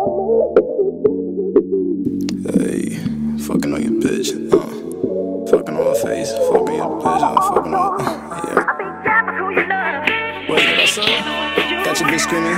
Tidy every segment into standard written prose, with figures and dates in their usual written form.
Hey, fucking on your bitch, fucking on her face, fucking your bitch, fucking on, yeah. What did I say? Got your bitch screaming.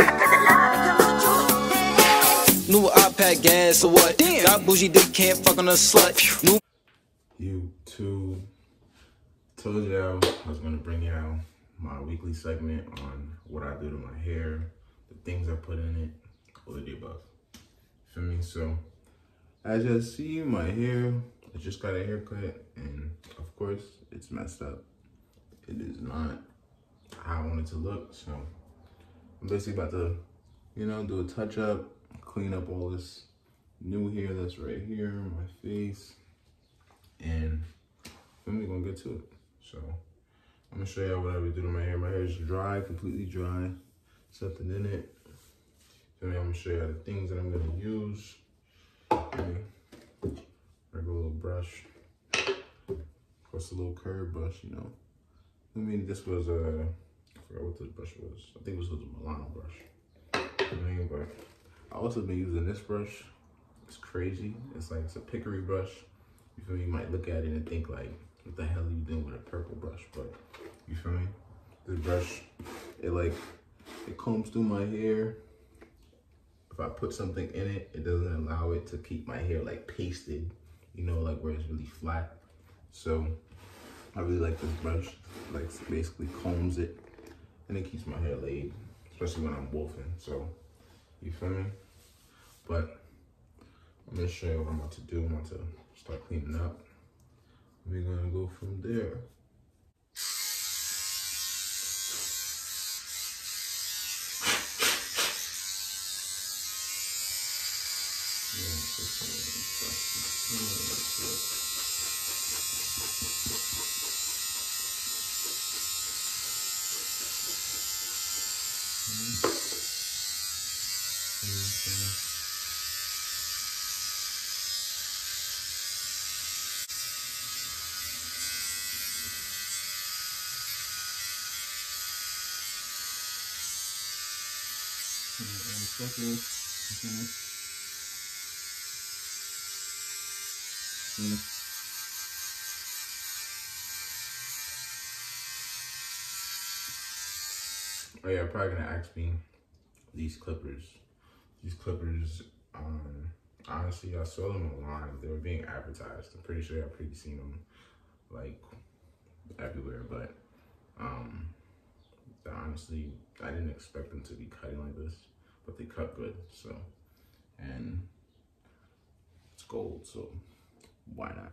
New iPad gas or what? Damn. Got bougie dick, can't fuck on a slut. New YouTube. Told y'all I was gonna bring y'all my weekly segment on what I do to my hair, the things I put in it, all of the above. Feel me? So as you see, my hair, I just got a haircut, and of course it's messed up. It is not how I want it to look. So I'm basically about to, do a touch up, clean up all this new hair that's right here on my face, and then we're gonna get to it. So I'm gonna show y'all what I would do to my hair. My hair is dry, completely dry, something in it. Then I'm gonna show you the things that I'm gonna use. Okay. Regular little brush. Of course, a little curved brush, this was I forgot what this brush was. I think it was a Milano brush. But I also been using this brush. It's crazy. It's a pickery brush. You feel me? You might look at it and think like, what the hell are you doing with a purple brush? But you feel me? This brush, it combs through my hair. If I put something in it, it doesn't allow it to keep my hair pasted, where it's really flat. So I really like this brush. Basically combs it, and it keeps my hair laid, especially when I'm wolfing. So you feel me? But I'm gonna show you what I'm about to do. I'm about to start cleaning up. We're gonna go from there. Oh yeah, probably gonna ask me these clippers. Honestly, I saw them online. They were being advertised. I'm pretty sure I've pretty seen them everywhere, but honestly, I didn't expect them to be cutting like this, but they cut good. So, and it's gold, so why not?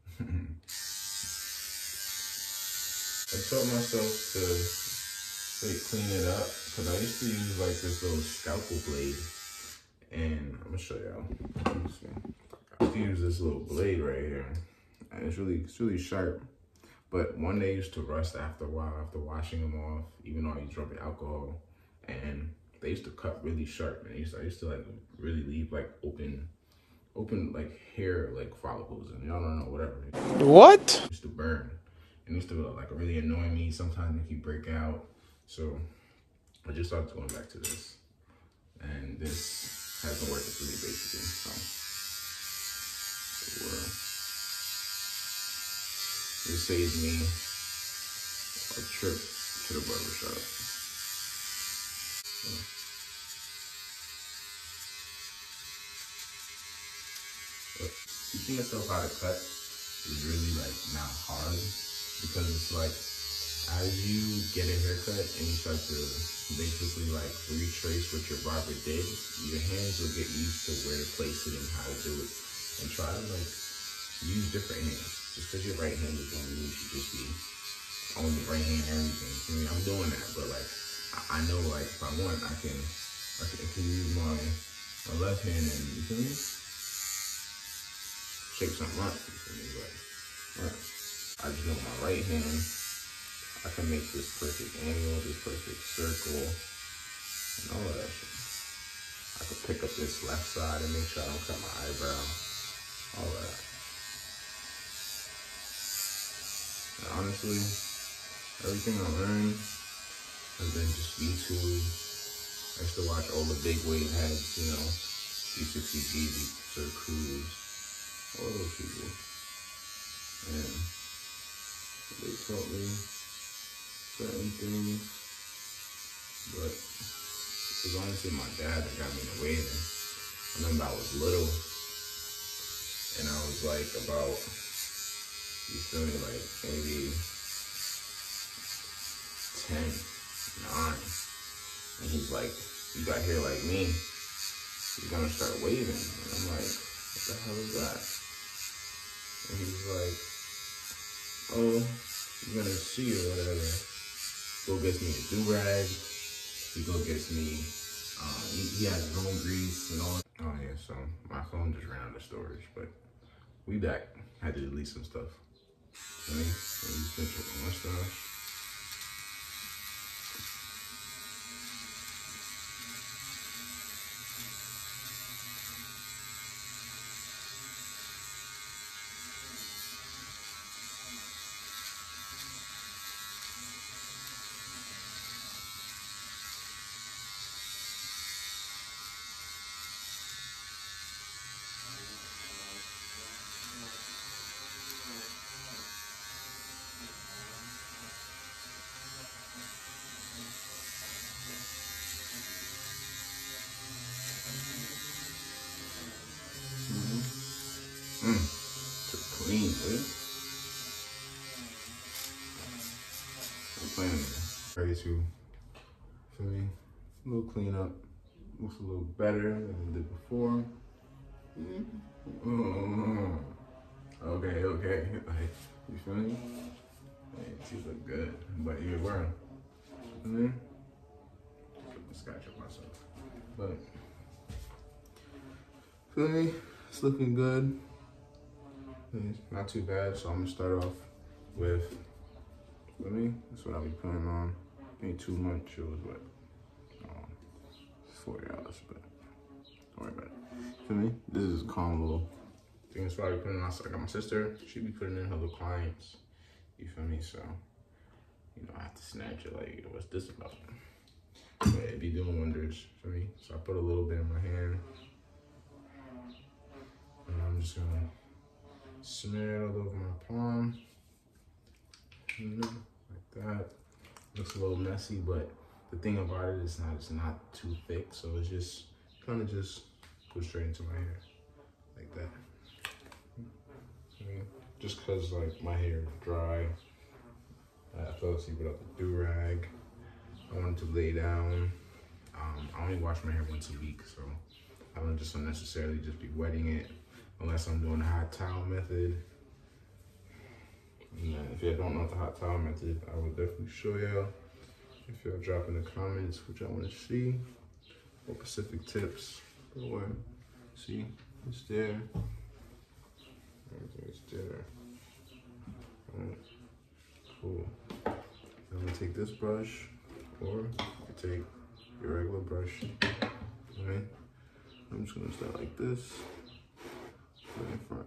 I taught myself to clean it up because I used to use this little scalpel blade, and I'm gonna show y'all. I used to use this little blade right here, and it's really sharp. But one day used to rust after a while, after washing them off, even though I used rubbing alcohol, and they used to cut really sharp, and I used to really leave open hair follicles, and y'all don't know, whatever. what? It used to burn. It used to really annoy me. Sometimes make you break out. So I just started going back to this, and this hasn't worked for me basically. So it saves me a trip to the barbershop. Teaching yourself how to cut is really not hard, because it's as you get a haircut and you start to basically retrace what your barber did, your hands will get used to where to place it and how to do it, and try to use different hands. Just because your right hand is on you should just be on the right hand and everything. I mean, I'm doing that, but I know if I want, I can use my left hand and, you feel me? Shake something up, you feel me? But I just know my right hand, I can make this perfect angle, this perfect circle, and all of that shit. I could pick up this left side and make sure I don't cut my eyebrow, all of that. And honestly, everything I learned has been just YouTube. I used to watch all the big wave heads, 360 Sir Cruise, all those people. And they taught me certain things, but it was honestly my dad that got me into waving. I remember I was little, and I was like about, you feel me, like maybe 10, 9. And he's like, you got hair like me, you're gonna start waving. And I'm like, what the hell is that? And he's like, oh, you're gonna see or whatever. Go gets me a do-rag. He go gets me, he has his own grease and all. Oh yeah, so my phone just ran out of storage, but we back. Had to delete some stuff. So we just been checking my stuff. It's clean, dude. I'm playing with it. Ready to, feel me? A little cleanup. Looks a little better than it did before. Okay. Like, you feel me? Hey, these look good. But you're wearing. You feel me? Scratch up myself. But, feel me? It's looking good. It's not too bad, so I'm gonna start off with, feel me? That's what I'll be putting on. Ain't too much. It was what? $40, but don't worry about it. Feel me? This is a calm little thing. That's what I'll be putting on. So I got my sister. She be putting in her little clients. You feel me? So, you know, I have to snatch it like, what's this about? But it be doing wonders for me. So I put a little bit in my hand. And I'm just gonna smear it all over my palm. You know, like that. Looks a little messy, but the thing about it is it's not too thick, so it's just kind of just go straight into my hair, like that. Just cause like my hair is dry, I fell asleep without the do-rag. I wanted to lay down. I only wash my hair once a week, so I don't just unnecessarily just be wetting it unless I'm doing the hot towel method. And if you don't know the hot towel method, I will definitely show y'all. If y'all drop in the comments what y'all want to see, or specific tips, or see, it's there. Everything is there. Alright, cool. I'm gonna take this brush, or you can take your regular brush. Alright, I'm just gonna start like this, right in front.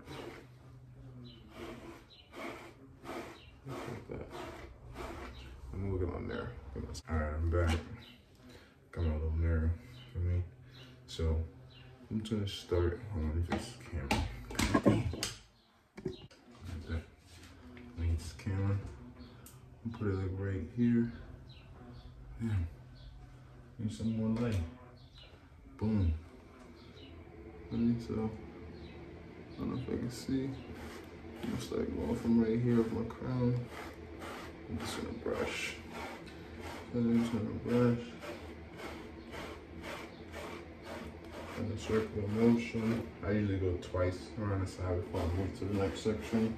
Like that. I'm gonna look at my mirror. Alright, I'm back. Got my little mirror for me. So I'm just gonna start on this camera. Like that. I need this camera. And put it like right here. Yeah. Need some more light. Boom. So I don't know if I can see. I'm gonna start going from right here with my crown. I'm just gonna brush. I'm just gonna brush. In a circular motion. I usually go twice around the side before I move to the next section.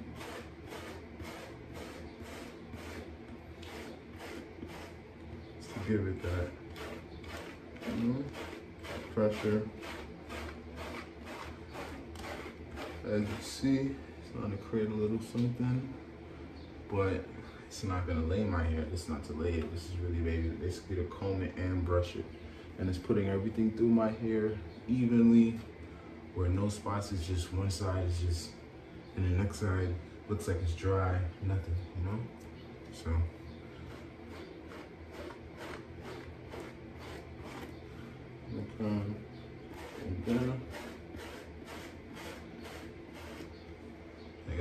Just to give it that, you know, pressure. As you see, it's going to create a little something, but it's not gonna lay my hair. This is not to lay it. This is really basically to comb it and brush it. And it's putting everything through my hair evenly, where no spots. Is just one side is just, and the next side looks like it's dry, nothing, you know? So. Okay. And down.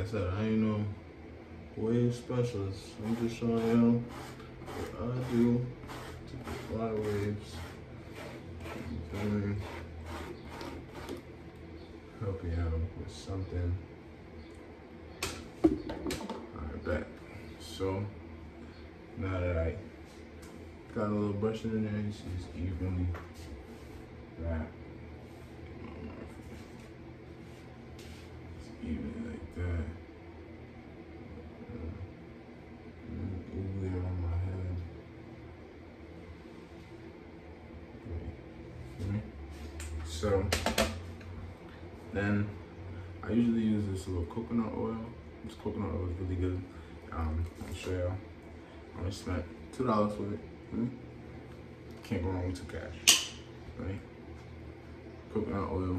I said, I ain't no wave specialist. I'm just showing y'all what I do to fly waves. Help you out with something. Alright, bet. So now that I got a little brushing in there, you see it's evenly that. It's even like that. Evenly around my head. Okay. So then I usually use this little coconut oil. This coconut oil is really good. I'll show y'all. I only spent $2 for it. Can't go wrong with $2 cash. Right? Coconut oil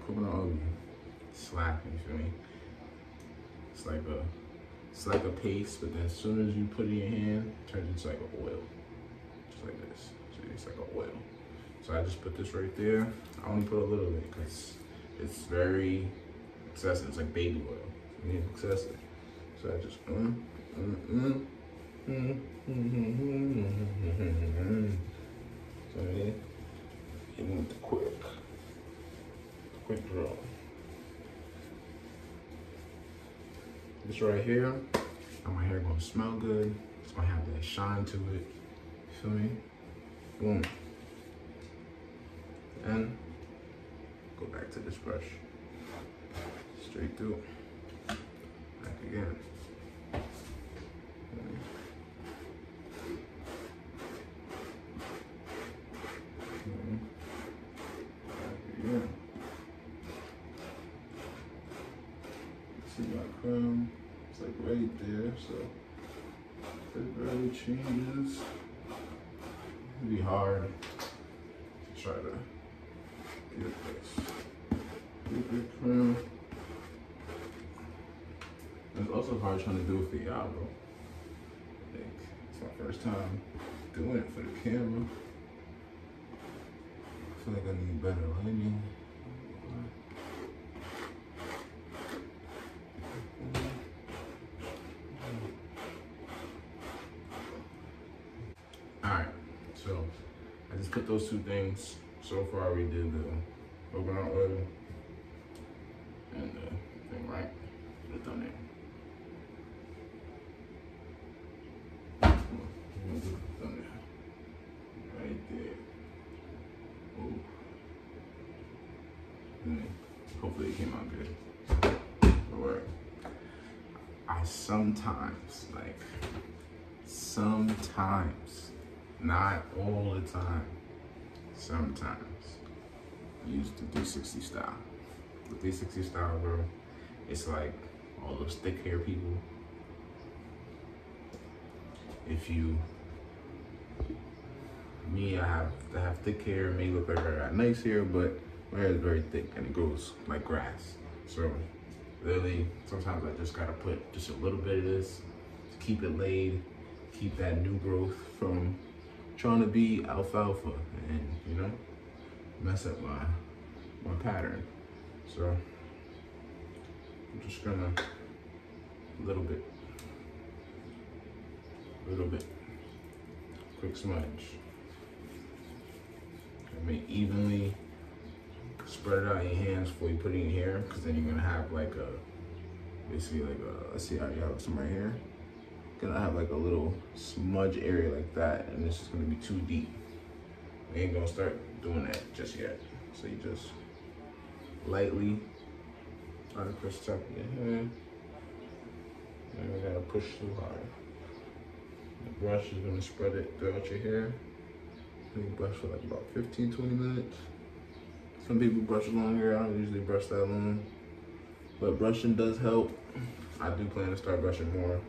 slap, you feel me? It's like a paste, but then as soon as you put it in your hand, it turns into like an oil. Just like this. So it's like an oil. So I just put this right there. I only put a little bit because it's very excessive. It's like baby oil. It's excessive. So I just so yeah, you need the quick draw. This right here, and my hair gonna smell good. It's gonna have that shine to it. Feel me? Boom. And go back to this brush. Straight through. Back again. See my crown, it's like right there, so if it really changes, it'd be hard to try to get this. Get the crown. It's also hard trying to do it for y'all, bro. Like, it's my first time doing it for the camera. I feel like I need better lighting. Alright, so I just put those two things. So far we did the coconut oil and the thing, right? Put it on there. Right there. Ooh. Hopefully it came out good. Alright. I sometimes, not all the time, sometimes use the 360 style. The 360 style, bro, it's like all those thick hair people. I have thick hair, may look like I got nice hair, but my hair is very thick and it grows like grass. So really, sometimes I just gotta put just a little bit of this to keep it laid, keep that new growth from trying to be alfalfa and, you know, mess up my pattern. So I'm just gonna a little bit, quick smudge. I mean, evenly spread it out in your hands before you put it in your hair, because then you're gonna have like basically like let's see how you have some right here. Gonna have like a little smudge area like that, and this is gonna be too deep. We ain't gonna start doing that just yet. So you just lightly try to push top of your head. And we gotta push too hard. The brush is gonna spread it throughout your hair. You brush for like about 15-20 minutes. Some people brush longer. I don't usually brush that long, but brushing does help. I do plan to start brushing more,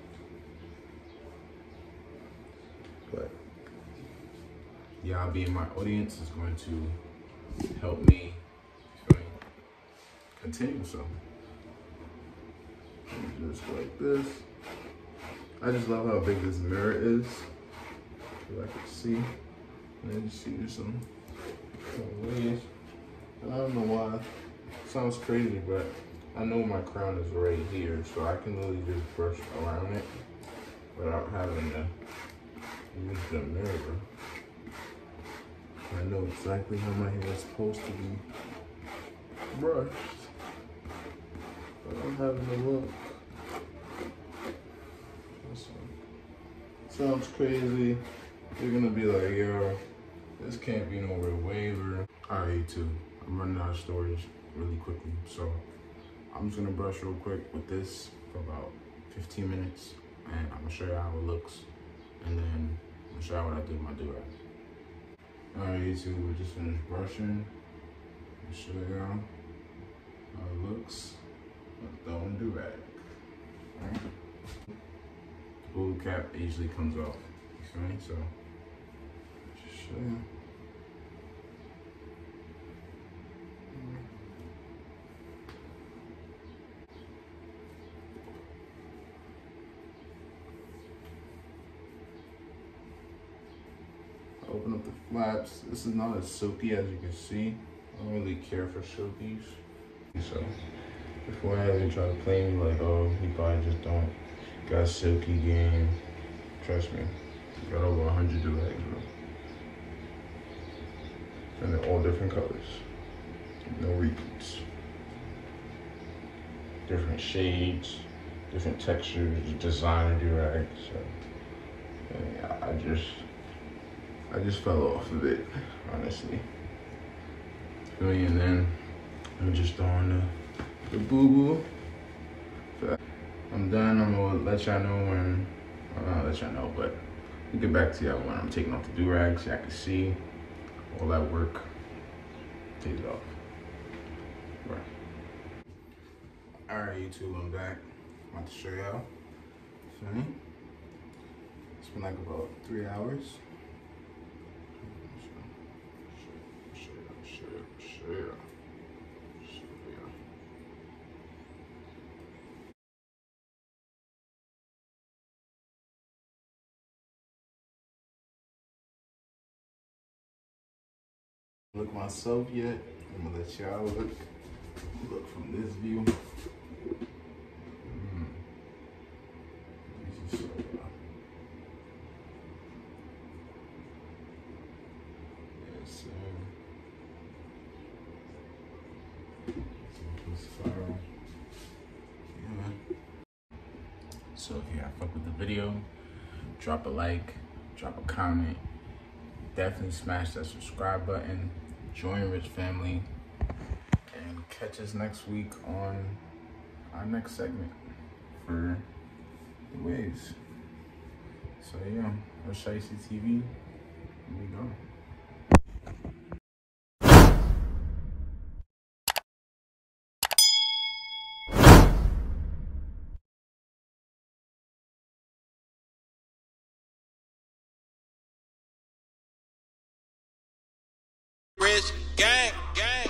but y'all being my audience is going to help me continue. So just like this. I just love how big this mirror is. So I can see. And you see there's some waves. I don't know why. It sounds crazy, but I know my crown is right here, so I can literally just brush around it without having to use the mirror. I know exactly how my hair is supposed to be brushed, but I'm having to look. Sounds crazy. You're gonna be like, yo, this can't be no real waiver. All right, YouTube, I'm running out of storage really quickly, so I'm just gonna brush real quick with this for about 15 minutes, and I'm gonna show you how it looks, and then I'm gonna show you what I did with my do-rag. All right, YouTube, we just finished brushing. I'll show you how it looks. Let's throw in do-rag. All right. The blue cap easily comes off. You feel me? So, just show you. Open up the flaps. This is not as silky as you can see. I don't really care for silkies. So before I even try to play me like, oh, he probably just don't got silky game. Trust me, got over 100 do-rags, bro. And they're all different colors. No repeats. Different shades, different textures, designer do-rags. So yeah, I just fell off of it, honestly. Feel me? And then I'm just throwing the boo-boo. I'm done. I'm gonna let y'all know when, well, not let y'all know, but I'll get back to y'all when I'm taking off the do-rags. Y'all can see all that work take it off. Right. All right, YouTube, I'm back. I'm about to show y'all. Feel me? It's been like about 3 hours. Show ya. Look myself yet. I'm gonna let y'all look from this view. Yes, so if you fuck with the video, drop a like, drop a comment, definitely smash that subscribe button, join Rich Family, and catch us next week on our next segment for the waves. So yeah, Rich TV, here we go. Rich gang, gang.